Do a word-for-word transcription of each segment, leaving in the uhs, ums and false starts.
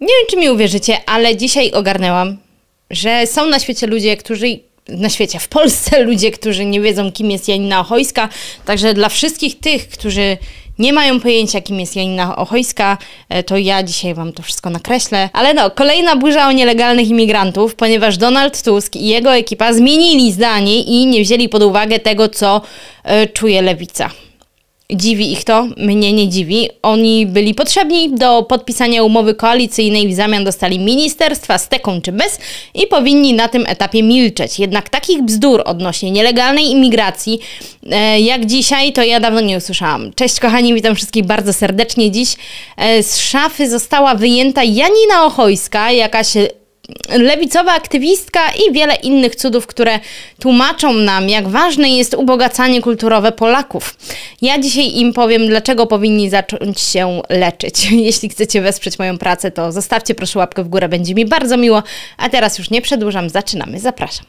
Nie wiem, czy mi uwierzycie, ale dzisiaj ogarnęłam, że są na świecie ludzie, którzy... Na świecie, w Polsce ludzie, którzy nie wiedzą, kim jest Janina Ochojska. Także dla wszystkich tych, którzy nie mają pojęcia, kim jest Janina Ochojska, to ja dzisiaj wam to wszystko nakreślę. Ale no, kolejna burza o nielegalnych imigrantów, ponieważ Donald Tusk i jego ekipa zmienili zdanie i nie wzięli pod uwagę tego, co y, czuje lewica. Dziwi ich to, mnie nie dziwi. Oni byli potrzebni do podpisania umowy koalicyjnej, w zamian dostali ministerstwa z teką czy bez i powinni na tym etapie milczeć. Jednak takich bzdur odnośnie nielegalnej imigracji e, jak dzisiaj, to ja dawno nie usłyszałam. Cześć kochani, witam wszystkich bardzo serdecznie. Dziś e, z szafy została wyjęta Janina Ochojska, jakaś lewicowa aktywistka i wiele innych cudów, które tłumaczą nam, jak ważne jest ubogacanie kulturowe Polaków. Ja dzisiaj im powiem, dlaczego powinni zacząć się leczyć. Jeśli chcecie wesprzeć moją pracę, to zostawcie proszę łapkę w górę, będzie mi bardzo miło. A teraz już nie przedłużam, zaczynamy. Zapraszam.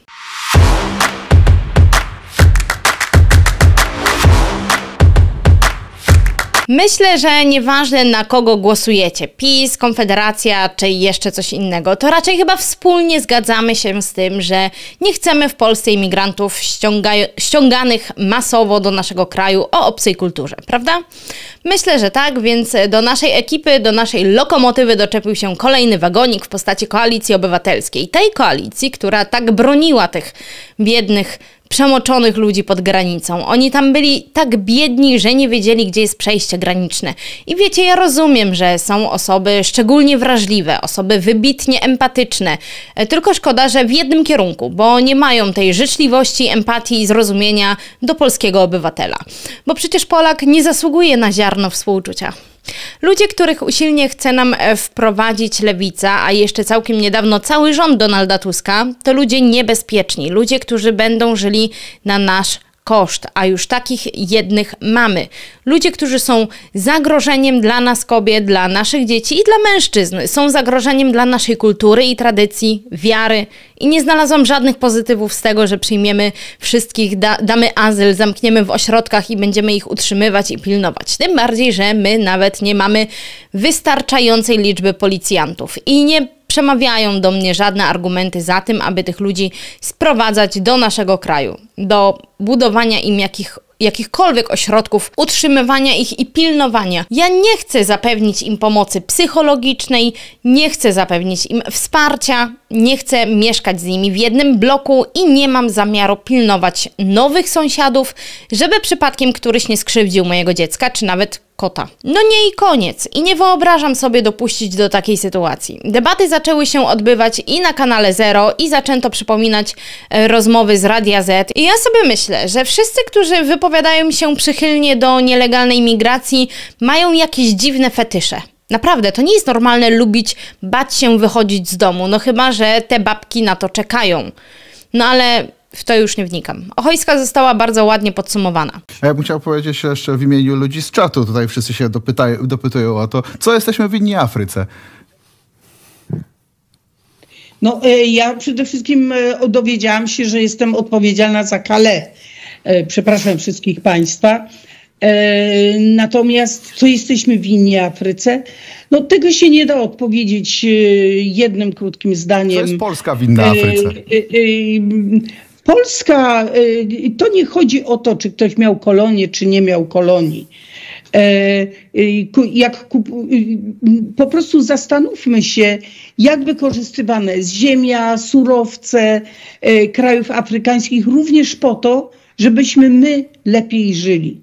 Myślę, że nieważne na kogo głosujecie, PiS, Konfederacja czy jeszcze coś innego, to raczej chyba wspólnie zgadzamy się z tym, że nie chcemy w Polsce imigrantów ściąganych masowo do naszego kraju o obcej kulturze, prawda? Myślę, że tak, więc do naszej ekipy, do naszej lokomotywy doczepił się kolejny wagonik w postaci Koalicji Obywatelskiej. Tej koalicji, która tak broniła tych biednych, przemoczonych ludzi pod granicą. Oni tam byli tak biedni, że nie wiedzieli, gdzie jest przejście graniczne. I wiecie, ja rozumiem, że są osoby szczególnie wrażliwe, osoby wybitnie empatyczne. Tylko szkoda, że w jednym kierunku, bo nie mają tej życzliwości, empatii i zrozumienia do polskiego obywatela. Bo przecież Polak nie zasługuje na ziarno współczucia. Ludzie, których usilnie chce nam wprowadzić lewica, a jeszcze całkiem niedawno cały rząd Donalda Tuska, to ludzie niebezpieczni. Ludzie, którzy będą żyli na nasz koszt, a już takich jednych mamy. Ludzie, którzy są zagrożeniem dla nas kobiet, dla naszych dzieci i dla mężczyzn. Są zagrożeniem dla naszej kultury i tradycji, wiary. I nie znalazłam żadnych pozytywów z tego, że przyjmiemy wszystkich, da, damy azyl, zamkniemy w ośrodkach i będziemy ich utrzymywać i pilnować. Tym bardziej, że my nawet nie mamy wystarczającej liczby policjantów. I nie przemawiają do mnie żadne argumenty za tym, aby tych ludzi sprowadzać do naszego kraju, do budowania im jakich, jakichkolwiek ośrodków, utrzymywania ich i pilnowania. Ja nie chcę zapewnić im pomocy psychologicznej, nie chcę zapewnić im wsparcia, nie chcę mieszkać z nimi w jednym bloku i nie mam zamiaru pilnować nowych sąsiadów, żeby przypadkiem któryś nie skrzywdził mojego dziecka, czy nawet kota. No nie i koniec. I nie wyobrażam sobie dopuścić do takiej sytuacji. Debaty zaczęły się odbywać i na kanale Zero i zaczęto przypominać e, rozmowy z Radia Z. I ja sobie myślę, że wszyscy, którzy wypowiadają się przychylnie do nielegalnej migracji, mają jakieś dziwne fetysze. Naprawdę, to nie jest normalne lubić bać się wychodzić z domu, no chyba że te babki na to czekają. No ale w to już nie wnikam. Ochojska została bardzo ładnie podsumowana. A ja bym chciał powiedzieć jeszcze w imieniu ludzi z czatu, tutaj wszyscy się dopytają, dopytują o to, co jesteśmy winni Afryce. No ja przede wszystkim dowiedziałam się, że jestem odpowiedzialna za Calais. Przepraszam wszystkich państwa. Natomiast co jesteśmy winni Afryce? No tego się nie da odpowiedzieć jednym krótkim zdaniem. Co jest Polska winna Afryce? Polska, to nie chodzi o to, czy ktoś miał kolonię, czy nie miał kolonii. Jak, po prostu zastanówmy się, jak wykorzystywane jest ziemia, surowce krajów afrykańskich również po to, żebyśmy my lepiej żyli.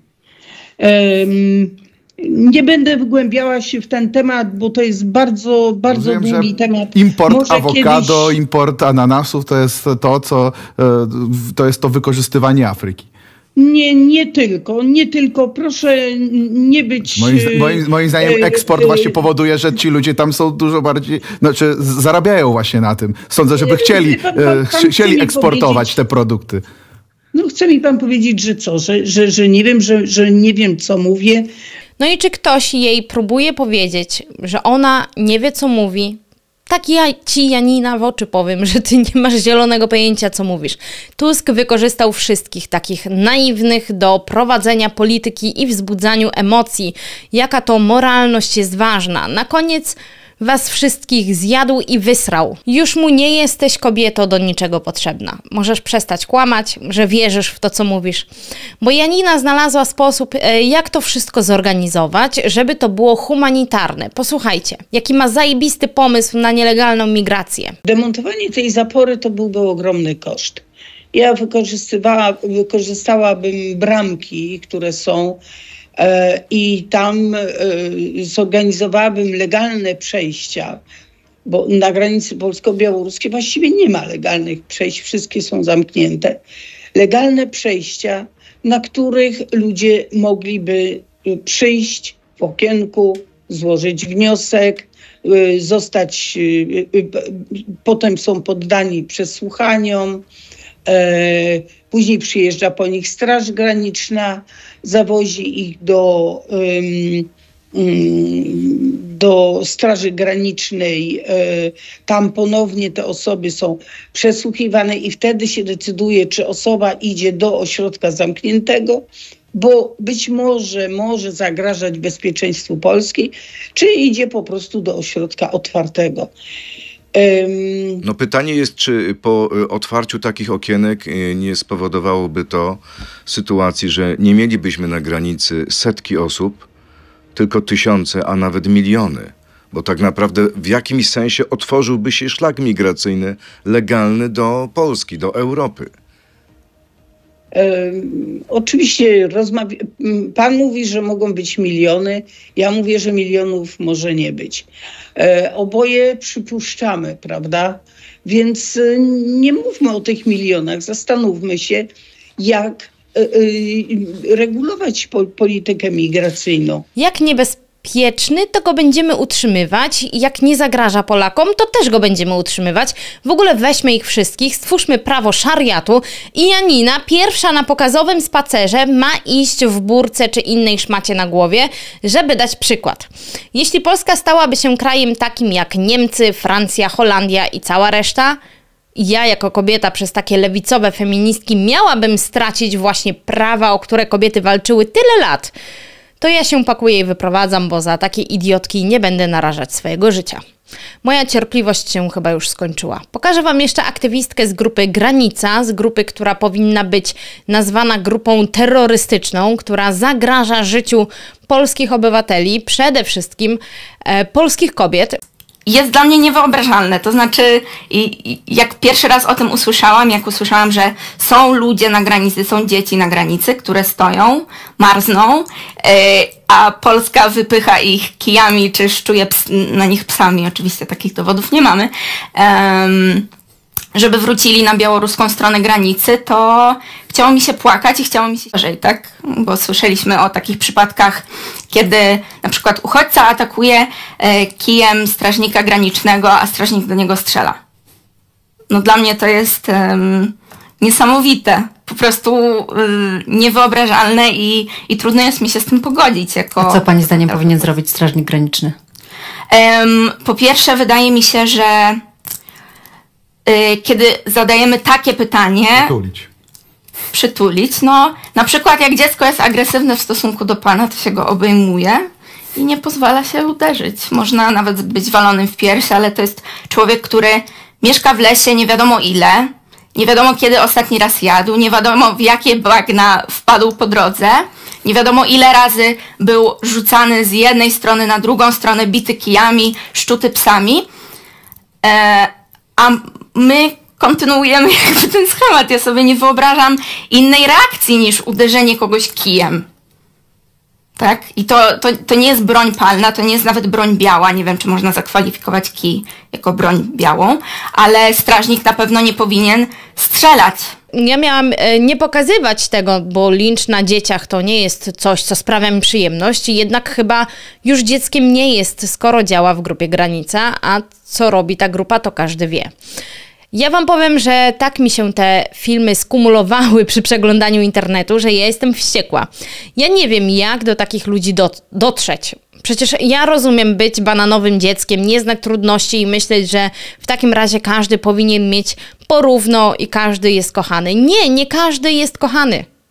Nie będę wgłębiała się w ten temat, bo to jest bardzo, bardzo Rozumiem, długi temat. Import Może awokado, kiedyś... import ananasów to jest to, co to jest to wykorzystywanie Afryki. Nie, nie tylko, nie tylko. Proszę nie być... Moim, moim, moim zdaniem eksport właśnie powoduje, że ci ludzie tam są dużo bardziej, znaczy zarabiają właśnie na tym. Sądzę, żeby chcieli, pan, pan, pan chcieli eksportować te produkty. No chce mi pan powiedzieć, że co, że, że, że nie wiem, że, że nie wiem, co mówię. No i czy ktoś jej próbuje powiedzieć, że ona nie wie, co mówi? Tak ja ci, Janina, w oczy powiem, że ty nie masz zielonego pojęcia, co mówisz. Tusk wykorzystał wszystkich takich naiwnych do prowadzenia polityki i wzbudzaniu emocji, jaka to moralność jest ważna. Na koniec was wszystkich zjadł i wysrał. Już mu nie jesteś, kobieto, do niczego potrzebna. Możesz przestać kłamać, że wierzysz w to, co mówisz. Bo Janina znalazła sposób, jak to wszystko zorganizować, żeby to było humanitarne. Posłuchajcie, jaki ma zajebisty pomysł na nielegalną migrację. Demontowanie tej zapory to byłby ogromny koszt. Ja wykorzystywała, wykorzystałabym bramki, które są e, i tam e, zorganizowałabym legalne przejścia, bo na granicy polsko-białoruskiej właściwie nie ma legalnych przejść, wszystkie są zamknięte. Legalne przejścia, na których ludzie mogliby przyjść w okienku, złożyć wniosek, zostać, potem są poddani przesłuchaniom, później przyjeżdża po nich Straż Graniczna, zawozi ich do, do Straży Granicznej, tam ponownie te osoby są przesłuchiwane i wtedy się decyduje, czy osoba idzie do ośrodka zamkniętego, bo być może może zagrażać bezpieczeństwu Polski, czy idzie po prostu do ośrodka otwartego. Um... No pytanie jest, czy po otwarciu takich okienek nie spowodowałoby to sytuacji, że nie mielibyśmy na granicy setki osób, tylko tysiące, a nawet miliony. Bo tak naprawdę w jakimś sensie otworzyłby się szlak migracyjny legalny do Polski, do Europy. Um, oczywiście rozmawia... Pan mówi, że mogą być miliony. Ja mówię, że milionów może nie być. E, oboje przypuszczamy, prawda? Więc e, nie mówmy o tych milionach. Zastanówmy się, jak e, e, regulować po, politykę migracyjną. Jak niebezpieczny, to go będziemy utrzymywać. Jak nie zagraża Polakom, to też go będziemy utrzymywać. W ogóle weźmy ich wszystkich, stwórzmy prawo szariatu i Janina, pierwsza na pokazowym spacerze, ma iść w burce czy innej szmacie na głowie, żeby dać przykład. Jeśli Polska stałaby się krajem takim jak Niemcy, Francja, Holandia i cała reszta, ja jako kobieta przez takie lewicowe feministki miałabym stracić właśnie prawa, o które kobiety walczyły tyle lat, to ja się pakuję i wyprowadzam, bo za takie idiotki nie będę narażać swojego życia. Moja cierpliwość się chyba już skończyła. Pokażę wam jeszcze aktywistkę z grupy Granica, z grupy, która powinna być nazwana grupą terrorystyczną, która zagraża życiu polskich obywateli, przede wszystkim e, polskich kobiet. Jest dla mnie niewyobrażalne, to znaczy i, i jak pierwszy raz o tym usłyszałam, jak usłyszałam, że są ludzie na granicy, są dzieci na granicy, które stoją, marzną, yy, a Polska wypycha ich kijami, czy szczuje ps na nich psami, oczywiście takich dowodów nie mamy, yy, żeby wrócili na białoruską stronę granicy, to chciało mi się płakać i chciało mi się gorzej, tak? Bo słyszeliśmy o takich przypadkach, kiedy na przykład uchodźca atakuje e, kijem strażnika granicznego, a strażnik do niego strzela. No dla mnie to jest um, niesamowite, po prostu um, niewyobrażalne i, i trudno jest mi się z tym pogodzić. Jako, a co pani zdaniem powinien zrobić strażnik graniczny? Um, po pierwsze, wydaje mi się, że kiedy zadajemy takie pytanie... Przytulić. Przytulić. No, na przykład jak dziecko jest agresywne w stosunku do pana, to się go obejmuje i nie pozwala się uderzyć. Można nawet być walonym w piersi, ale to jest człowiek, który mieszka w lesie nie wiadomo ile, nie wiadomo kiedy ostatni raz jadł, nie wiadomo w jakie bagna wpadł po drodze, nie wiadomo ile razy był rzucany z jednej strony na drugą stronę, bity kijami, szczuty psami. E, a my kontynuujemy jakby ten schemat. Ja sobie nie wyobrażam innej reakcji niż uderzenie kogoś kijem. Tak? I to, to, to nie jest broń palna, to nie jest nawet broń biała. Nie wiem, czy można zakwalifikować kij jako broń białą, ale strażnik na pewno nie powinien strzelać. Ja miałam nie pokazywać tego, bo lincz na dzieciach to nie jest coś, co sprawia mi przyjemność. Jednak chyba już dzieckiem nie jest, skoro działa w grupie Granica, a co robi ta grupa, to każdy wie. Ja wam powiem, że tak mi się te filmy skumulowały przy przeglądaniu internetu, że ja jestem wściekła. Ja nie wiem, jak do takich ludzi dot- dotrzeć. Przecież ja rozumiem być bananowym dzieckiem, nie znać trudności i myśleć, że w takim razie każdy powinien mieć porówno i każdy jest kochany. Nie, nie każdy jest kochany.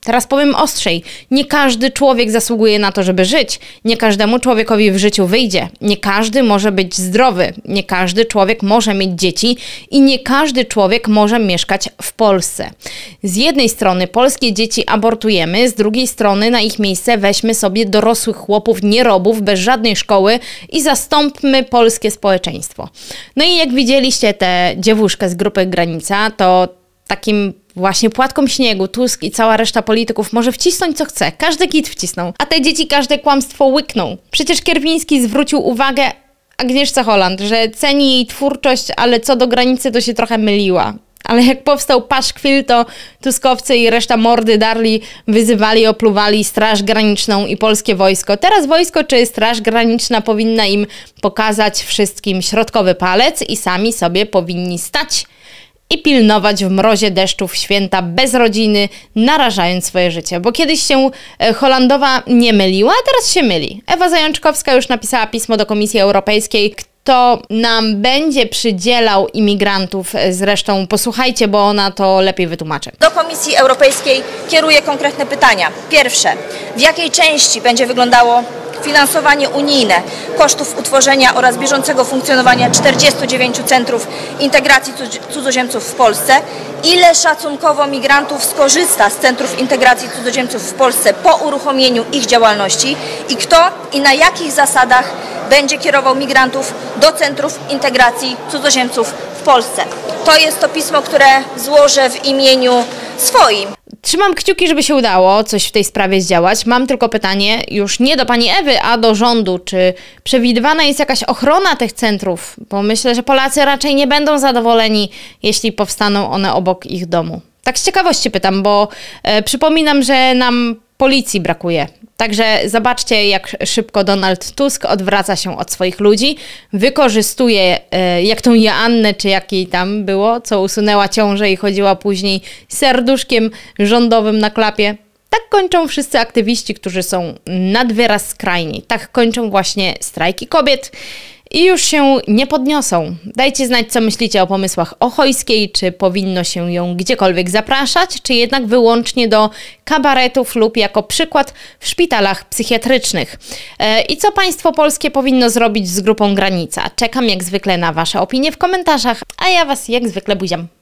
Teraz powiem ostrzej. Nie każdy człowiek zasługuje na to, żeby żyć. Nie każdemu człowiekowi w życiu wyjdzie. Nie każdy może być zdrowy. Nie każdy człowiek może mieć dzieci i nie każdy człowiek może mieszkać w Polsce. Z jednej strony polskie dzieci abortujemy, z drugiej strony na ich miejsce weźmy sobie dorosłych chłopów, nierobów, bez żadnej szkoły i zastąpmy polskie społeczeństwo. No i jak widzieliście tę dziewuszkę z grupy Granica, to takim właśnie płatką śniegu Tusk i cała reszta polityków może wcisnąć co chce. Każdy kit wcisnął, a te dzieci każde kłamstwo łykną. Przecież Kierwiński zwrócił uwagę Agnieszce Holland, że ceni jej twórczość, ale co do Granicy to się trochę myliła. Ale jak powstał paszkwil, to tuskowcy i reszta mordy darli wyzywali, opluwali Straż Graniczną i polskie wojsko. Teraz wojsko czy Straż Graniczna powinna im pokazać wszystkim środkowy palec i sami sobie powinni stać i pilnować w mrozie deszczu w święta bez rodziny, narażając swoje życie. Bo kiedyś się Holandowa nie myliła, a teraz się myli. Ewa Zajączkowska już napisała pismo do Komisji Europejskiej, kto nam będzie przydzielał imigrantów. Zresztą posłuchajcie, bo ona to lepiej wytłumaczy. Do Komisji Europejskiej kieruję konkretne pytania. Pierwsze, w jakiej części będzie wyglądało finansowanie unijne kosztów utworzenia oraz bieżącego funkcjonowania czterdziestu dziewięciu centrów integracji cudzoziemców w Polsce? Ile szacunkowo migrantów skorzysta z centrów integracji cudzoziemców w Polsce po uruchomieniu ich działalności? I kto i na jakich zasadach będzie kierował migrantów do centrów integracji cudzoziemców w Polsce? To jest to pismo, które złożę w imieniu swoim. Trzymam kciuki, żeby się udało coś w tej sprawie zdziałać. Mam tylko pytanie już nie do pani Ewy, a do rządu. Czy przewidywana jest jakaś ochrona tych centrów? Bo myślę, że Polacy raczej nie będą zadowoleni, jeśli powstaną one obok ich domu. Tak z ciekawości pytam, bo e, przypominam, że nam policji brakuje. Także zobaczcie, jak szybko Donald Tusk odwraca się od swoich ludzi, wykorzystuje e, jak tą Joannę, czy jak jej tam było, co usunęła ciążę i chodziła później z serduszkiem rządowym na klapie. Tak kończą wszyscy aktywiści, którzy są nad wyraz skrajni. Tak kończą właśnie strajki kobiet i już się nie podniosą. Dajcie znać, co myślicie o pomysłach Ochojskiej, czy powinno się ją gdziekolwiek zapraszać, czy jednak wyłącznie do kabaretów lub jako przykład w szpitalach psychiatrycznych. E, I co państwo polskie powinno zrobić z grupą Granica? Czekam jak zwykle na wasze opinie w komentarzach, a ja was jak zwykle buziam.